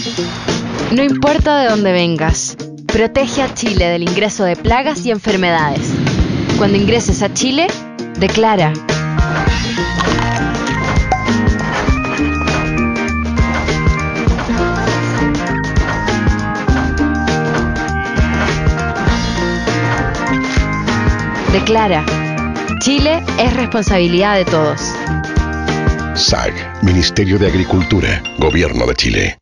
No importa de dónde vengas, protege a Chile del ingreso de plagas y enfermedades. Cuando ingreses a Chile, declara. Declara. Chile es responsabilidad de todos. SAG, Ministerio de Agricultura, Gobierno de Chile.